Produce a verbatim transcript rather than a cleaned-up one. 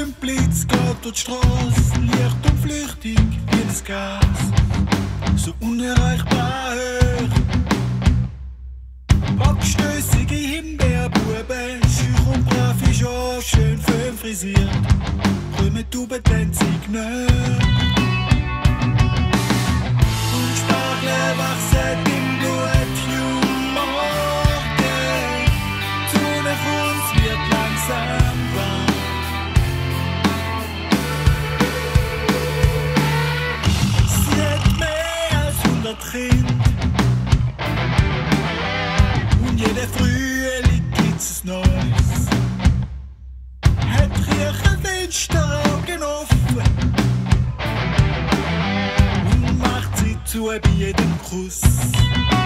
Blitz geht durch die Strasse, leicht und flüchtig wie das Gas, so unerreichbar hoch. Backstössige Himbeerbuben, schüch und brav ist auch schön fein frisiert, kommen die Ubentänzig näher. Und Spargel wachsen im Blut, Morgen, die Sonne uns wird langsam warm. Kind. Und jede Frühling gibt's es Neues. Hat Kirchenfensteraugen offen und macht sie zu bei jedem Kuss.